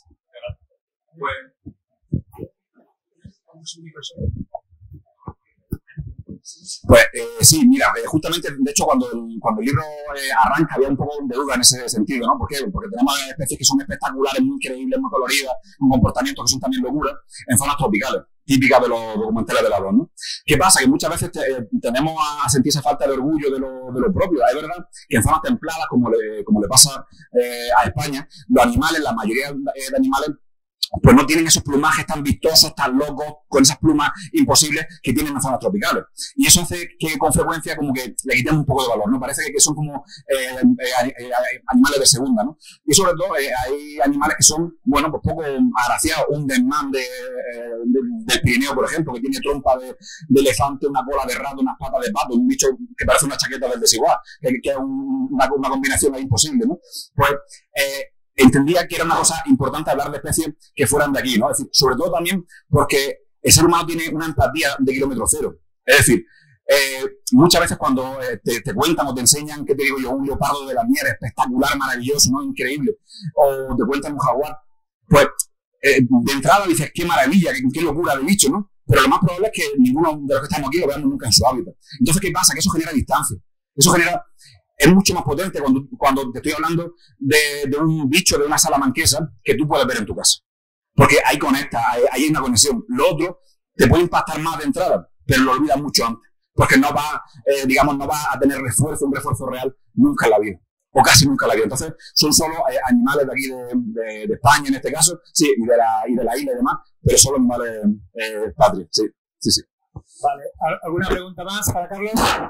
Pues eh, sí, mira, eh, justamente, de hecho, cuando el, cuando el libro eh, arranca había un poco de duda en ese sentido, ¿no? ¿Por qué? Porque tenemos especies que son espectaculares, muy increíbles, muy coloridas, con comportamientos que son también locuras, en zonas tropicales, típicas de los documentales de la voz, ¿no? ¿Qué pasa? Que muchas veces te, eh, tenemos a sentir esa falta de orgullo de lo, de lo propio. Es verdad que en zonas templadas, como le, como le pasa eh, a España, los animales, la mayoría de animales, pues no tienen esos plumajes tan vistosos, tan locos, con esas plumas imposibles que tienen en zonas tropicales. Y eso hace que con frecuencia como que le quitemos un poco de valor, ¿no? Parece que, que son como eh, eh, eh, animales de segunda, ¿no? Y sobre todo eh, hay animales que son, bueno, pues poco agraciados. Un desmán de, eh, de, del Pirineo, por ejemplo, que tiene trompa de, de elefante, una cola de rato, unas patas de pato, un bicho que parece una chaqueta del desigual, que, que es un, una, una combinación ahí imposible, ¿no? Pues... Eh, entendía que era una cosa importante hablar de especies que fueran de aquí, ¿no? Es decir, sobre todo también porque el ser humano tiene una empatía de kilómetro cero. Es decir, eh, muchas veces cuando eh, te, te cuentan o te enseñan, ¿qué te digo yo? Un leopardo de la nieve espectacular, maravilloso, ¿no? Increíble. O te cuentan un jaguar. Pues, eh, de entrada dices, qué maravilla, qué, qué locura de bicho, ¿no? Pero lo más probable es que ninguno de los que estamos aquí lo veamos nunca en su hábitat. Entonces, ¿qué pasa? Que eso genera distancia. Eso genera... Es mucho más potente cuando, cuando te estoy hablando de, de un bicho, de una salamanquesa, que tú puedes ver en tu casa. Porque ahí conecta, ahí hay una conexión. Lo otro te puede impactar más de entrada, pero lo olvidas mucho antes. Porque no va, eh, digamos, no va a tener refuerzo, un refuerzo real nunca en la vida. O casi nunca en la vida. Entonces, son solo eh, animales de aquí de, de, de España, en este caso, sí, y de la, y de la isla y demás, pero solo animales eh, patrios, sí, sí, sí. Vale, ¿alguna pregunta más para Carlos?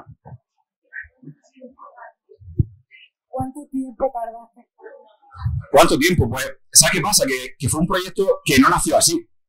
¿Cuánto tiempo tardaste? ¿Cuánto tiempo? Pues, ¿sabes qué pasa? Que, que fue un proyecto que no nació así.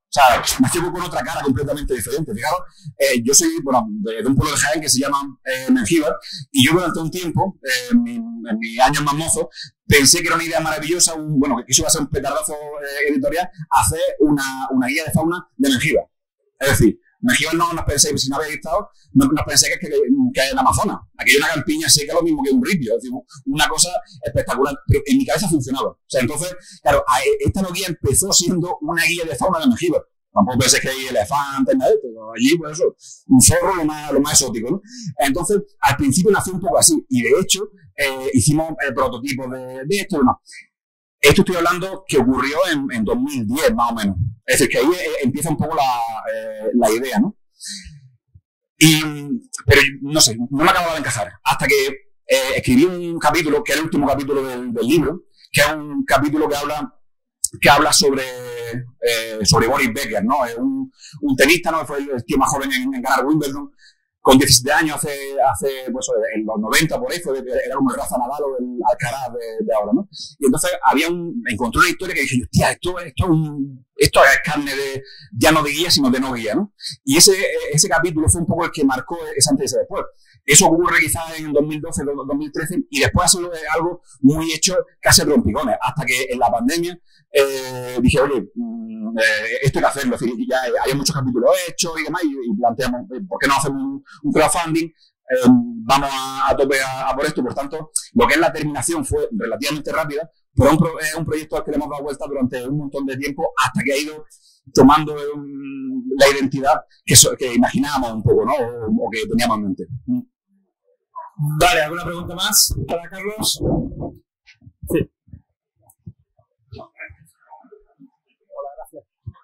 O sea, nació con otra cara completamente diferente. Fijaros, eh, yo soy, bueno, de, de un pueblo de Jaén que se llama eh, Mengíbar, y yo durante un tiempo, eh, en, mi, en mis años más mozos, pensé que era una idea maravillosa, un, bueno, que eso iba a ser un petardazo eh, editorial, hacer una, una guía de fauna de Mengíbar. Es decir, Mengíbar no nos penséis, si no habéis estado, no nos penséis que, que, que es el Amazonas. Aquí hay una campiña seca, lo mismo que un ripio. Es decir, una cosa espectacular. Pero en mi cabeza funcionaba. O sea, entonces, claro, esta no guía empezó siendo una guía de fauna de Mengíbar. Tampoco penséis que hay elefantes, nada de esto. Allí, pues eso, un zorro lo más, lo más exótico, ¿no? Entonces, al principio nació un poco así. Y de hecho, eh, hicimos el prototipo de, de esto y demás. Esto estoy hablando que ocurrió en, en dos mil diez, más o menos. Es decir, que ahí eh, empieza un poco la, eh, la idea, ¿no? Y, pero, no sé, no me acababa de encajar. Hasta que eh, escribí un capítulo, que es el último capítulo del, del libro, que es un capítulo que habla, que habla sobre, eh, sobre Boris Becker, ¿no? Es un, un tenista, ¿no? Fue el tío más joven en, en ganar Wimbledon. Con diecisiete años, hace, hace pues, en los noventa, por ahí, fue, era como el Rafa Nadal o el Alcaraz de, de ahora, ¿no? Y entonces había un, encontré una historia que dije, hostia, esto, esto, esto es carne de, ya no de guía, sino de no guía, ¿no? Y ese, ese capítulo fue un poco el que marcó ese antes y ese después. Eso ocurre quizás en dos mil doce, dos mil trece, y después ha sido algo muy hecho casi a trompicones, hasta que en la pandemia eh, dije, oye, eh, esto hay que hacerlo, es decir, ya hay muchos capítulos hechos y demás, y, y planteamos, ¿por qué no hacemos un, un crowdfunding? Eh, vamos a, a tope a, a por esto. Por tanto, lo que es la terminación fue relativamente rápida, pero un pro, es un proyecto al que le hemos dado vuelta durante un montón de tiempo hasta que ha ido tomando um, la identidad que, so, que imaginábamos un poco, ¿no? O, o que teníamos en mente. Vale, ¿alguna pregunta más para Carlos? Sí. Hola, gracias.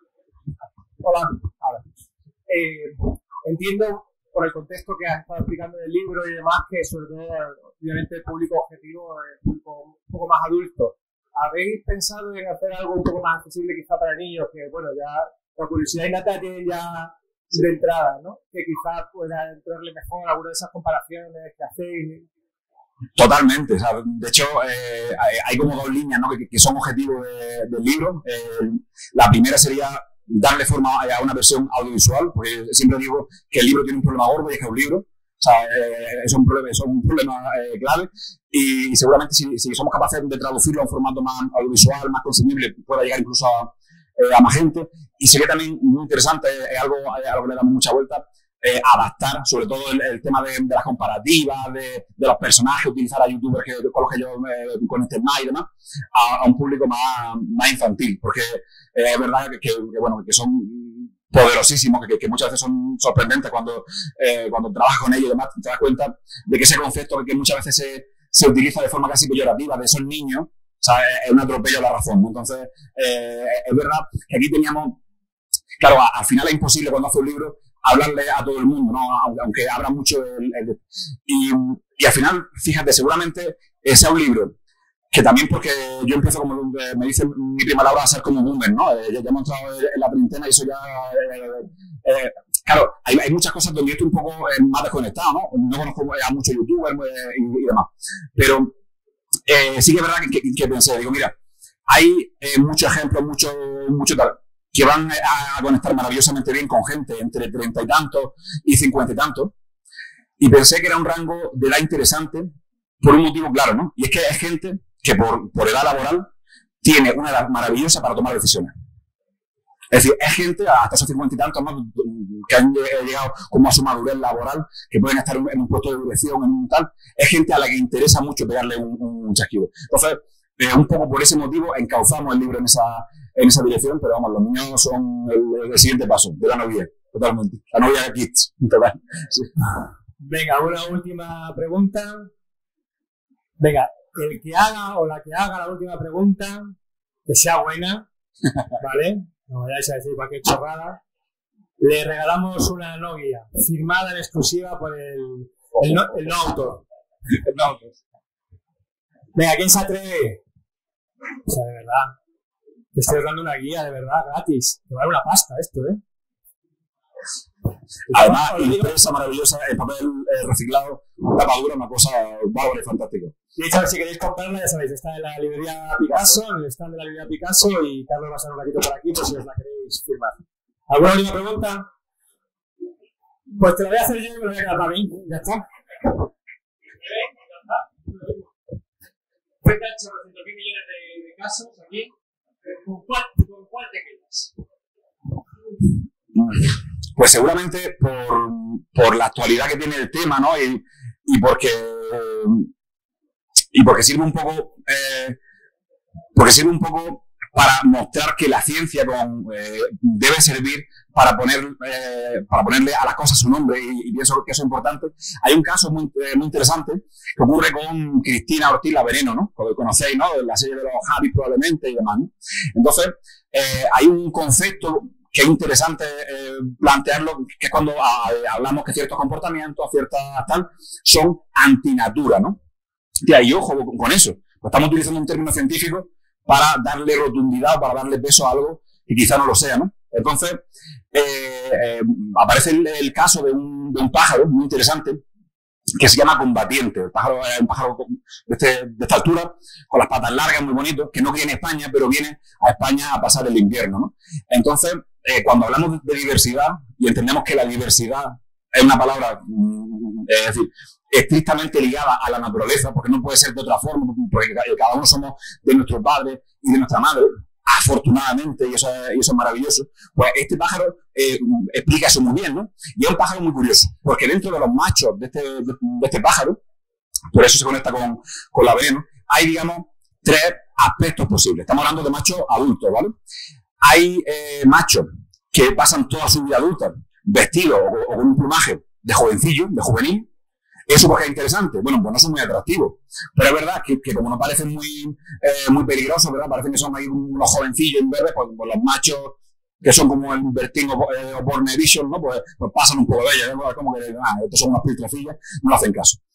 Hola. Ahora. Eh, entiendo por el contexto que has estado explicando del libro y demás que sobre todo, obviamente, el público objetivo es un poco, un poco más adulto. ¿Habéis pensado en hacer algo un poco más accesible quizá para niños? Que bueno, ya la curiosidad innata tienen ya de entrada, ¿no? Que quizás pueda entrarle mejor alguna de esas comparaciones que hacéis. Totalmente. O sea, de hecho, eh, hay, hay como dos líneas, ¿no? que, que son objetivos de, del libro. Eh, la primera sería darle forma a una versión audiovisual, porque siempre digo que el libro tiene un problema gordo y es que es un libro. O sea, eh, es un problema, es un problema eh, clave y, y seguramente si, si somos capaces de traducirlo a un formato más audiovisual, más consumible, pueda llegar incluso a, eh, a más gente. Y sería también muy interesante, es algo, es algo que le damos mucha vuelta, eh, adaptar sobre todo el, el tema de, de las comparativas, de, de los personajes, utilizar a youtubers que, con los que yo eh, conecten más y demás, a, a un público más, más infantil, porque eh, es verdad que, que, que, bueno, que son poderosísimos, que, que muchas veces son sorprendentes cuando, eh, cuando trabajas con ellos y demás, te das cuenta de que ese concepto que muchas veces se, se utiliza de forma casi peyorativa de esos niños, o sea, es un atropello a la razón, ¿no? Entonces, eh, es verdad que aquí teníamos, claro, al final es imposible cuando hace un libro hablarle a todo el mundo, ¿no? Aunque abra mucho el, el y, y al final, fíjate, seguramente sea un libro que también porque yo empiezo, como me dice mi prima Laura, a ser como boomer, ¿no? Eh, ya, ya hemos entrado en la treintena y eso ya... Eh, eh, claro, hay, hay muchas cosas donde yo estoy un poco eh, más desconectado, ¿no? No conozco a muchos youtubers eh, y, y demás. Pero eh, sí que es verdad que, que, que pensé, digo, mira, hay eh, muchos ejemplos, mucho, mucho tal, que van a, a conectar maravillosamente bien con gente entre treinta y tantos y cincuenta y tantos. Y pensé que era un rango de edad interesante por un motivo claro, ¿no? Y es que es gente que por, por edad laboral tiene una edad maravillosa para tomar decisiones. Es decir, es gente hasta esos cincuenta y tantos, ¿no? Que han llegado como a su madurez laboral, que pueden estar en un puesto de dirección, en un tal. Es gente a la que interesa mucho pegarle un, un chasquido. Entonces, eh, un poco por ese motivo encauzamos el libro en esa, en esa dirección, pero vamos, los niños son el, el siguiente paso de la novia, totalmente. La novia de Kids, total. Sí. Venga, una última pregunta. Venga, el que haga o la que haga la última pregunta, que sea buena, ¿vale? No vayáis a decir cualquier chorrada. Le regalamos una no guía, firmada en exclusiva por el, el, no, el no autor. El no autor. Venga, ¿quién se atreve? O sea, de verdad. Te estoy dando una guía, de verdad, gratis. Te vale una pasta esto, ¿eh? Además, impresa maravillosa, el papel eh, reciclado, tapadura, una cosa bárbara y fantástica. Y hecho, si queréis comprarla, ya sabéis, está en la librería Picasso, en el stand de la librería Picasso, y Carlos va a ser un ratito por aquí por si os la queréis firmar. ¿Alguna última pregunta? Pues te lo voy a hacer yo y me lo voy a quedar para mí. Ya está. Cuenta ochocientos mil millones de, de casos aquí. ¿Con cuál, ¿Con cuál te quedas? Pues seguramente por, por la actualidad que tiene el tema, ¿no? Y, y porque y porque sirve un poco eh, porque sirve un poco para mostrar que la ciencia con, eh, debe servir para poner eh, para ponerle a las cosas su nombre, y, y pienso que eso es importante. Hay un caso muy, eh, muy interesante que ocurre con Cristina Ortiz La Veneno, ¿no? Como conocéis, ¿no? La serie de los Javis probablemente y demás, ¿no? Entonces, eh, hay un concepto que es interesante eh, plantearlo, que es cuando a, hablamos que ciertos comportamientos, ciertas tal, son antinatura, ¿no? Y ahí, ojo con, con eso. Pues estamos utilizando un término científico para darle rotundidad, para darle peso a algo que quizá no lo sea, ¿no? Entonces, eh, eh, aparece el, el caso de un, de un pájaro muy interesante que se llama combatiente. El pájaro es un pájaro de, este, de esta altura, con las patas largas, muy bonito, que no viene a España, pero viene a España a pasar el invierno, ¿no? Entonces, eh, cuando hablamos de diversidad, y entendemos que la diversidad es una palabra, es decir, estrictamente ligada a la naturaleza, porque no puede ser de otra forma, porque cada uno somos de nuestros padres y de nuestra madre, afortunadamente, y eso es, y eso es maravilloso. Pues este pájaro eh, explica eso muy bien, ¿no? Y es un pájaro muy curioso, porque dentro de los machos de este, de, de este pájaro, por eso se conecta con, con la veneno, hay, digamos, tres aspectos posibles. Estamos hablando de machos adultos, ¿vale? Hay eh, machos que pasan toda su vida adulta vestidos o, o con un plumaje de jovencillo, de juvenil. ¿Eso porque es interesante? Bueno, pues no son muy atractivos. Pero es verdad que, que como nos parecen muy, eh, muy peligrosos, ¿verdad? Parecen que son ahí unos jovencillos en verde, pues, pues los machos que son como el Bertín o, eh, o Born Edition, ¿no? Pues, pues pasan un poco de ellas, ¿no? Como que, ah, estos son unas piltrafillas, no le hacen caso.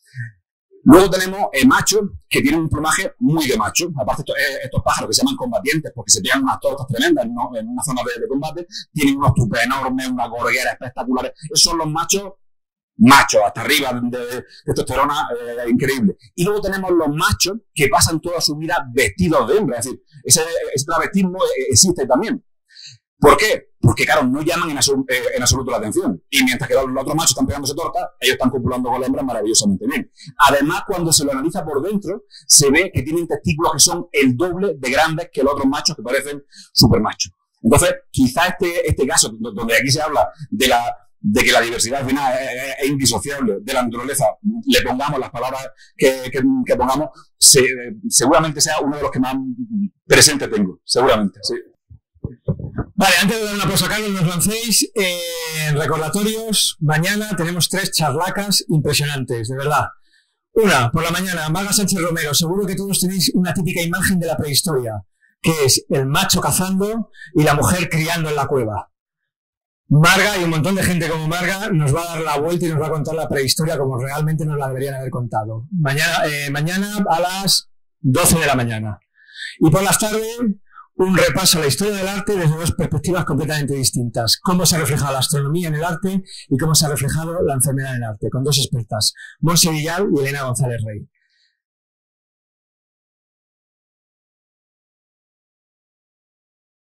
Luego tenemos eh, machos que tienen un plumaje muy de macho. Aparte, estos, eh, estos pájaros que se llaman combatientes porque se pegan unas tortas tremendas, ¿no? En una zona de, de combate, tienen unos tupes enormes, unas gorgueras espectaculares. Esos son los machos machos, hasta arriba de, de testosterona eh, increíble. Y luego tenemos los machos que pasan toda su vida vestidos de hembra. Es decir, ese, ese travestismo existe también. ¿Por qué? Porque, claro, no llaman en, absoluto, eh, en absoluto la atención. Y mientras que los, los otros machos están pegándose torta, ellos están copulando con la hembra maravillosamente bien. Además, cuando se lo analiza por dentro, se ve que tienen testículos que son el doble de grandes que los otros machos que parecen super machos. Entonces, quizá este, este caso, donde aquí se habla de la de que la diversidad al final es, es indisociable de la naturaleza, le pongamos las palabras que, que, que pongamos, se, seguramente sea uno de los que más presente tengo, seguramente, sí. Vale, antes de dar una pausa a Carlos, nos lancéis en eh, recordatorios. Mañana tenemos tres charlacas impresionantes, de verdad. Una, por la mañana, Marga Sánchez Romero. Seguro que todos tenéis una típica imagen de la prehistoria, que es el macho cazando y la mujer criando en la cueva. Marga y un montón de gente como Marga nos va a dar la vuelta y nos va a contar la prehistoria como realmente nos la deberían haber contado. Mañana, eh, mañana a las doce de la mañana. Y por las tardes, un repaso a la historia del arte desde dos perspectivas completamente distintas. Cómo se ha reflejado la astronomía en el arte y cómo se ha reflejado la enfermedad en el arte, con dos expertas, Monse Villal y Elena González Rey.